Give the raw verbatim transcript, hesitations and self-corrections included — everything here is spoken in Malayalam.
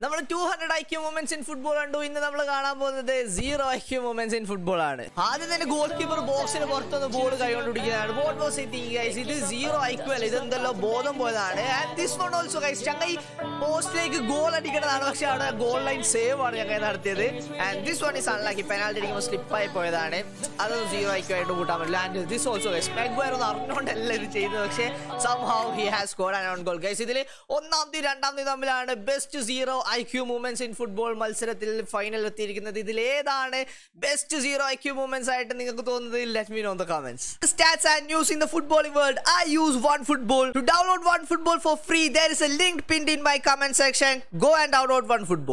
നമ്മൾ two hundred I Q moments in football കണ്ടു. ഇന്ന് നമ്മൾ കാണാൻ പോകുന്നത് zero I Q moments in football ആണ്. ആദ്യം തന്നെ ഗോൾ കീപ്പർ ബോക്സിന് പുറത്തുനിന്ന് ബോൾ കൈകൊണ്ട് പിടിക്കുന്നതാണ്. What was it guys? ഇത് zero I Q അല്ല, ഇതെന്തല്ലോ ബോധം പോയതാണ്. And this one also guys, ചങ്ങായി പോസ്റ്റിലേക്ക് ഗോൾ അടിക്കേണ്ടതാണ്, പക്ഷെ അവിടെ ഗോൾ ലൈൻ സേവ് ആണ് ചങ്ങായി നടത്തിയത്. And this one is unlucky, penalty അടിക്കുമ്പോൾ സ്ലിപ്പായി പോയതാണ്. അതൊന്നും zero I Q ആയിട്ട് കൂട്ടാൻ പറ്റില്ല. And this also guys, Maguire ഒന്നും അറിഞ്ഞുകൊണ്ടല്ല ഇത് ചെയ്തത്, പക്ഷേ somehow he has scored an own goal guys. ഇതിൽ ഒന്നാമത്തെ രണ്ടാമത്തെ തമ്മിലാണ് best zero I Q moments in football മത്സരത്തിൽ ഫൈനൽ എത്തിയിരിക്കുന്നത്. ഇതിൽ ഏതാണ് best zero I Q moments ആയിട്ട് നിങ്ങൾക്ക് തോന്നുന്നത്? Let me know in the comments. Stats and news in the footballing world. I use OneFootball. To download OneFootball for free, there is a link pinned in my comment section. Go and download OneFootball.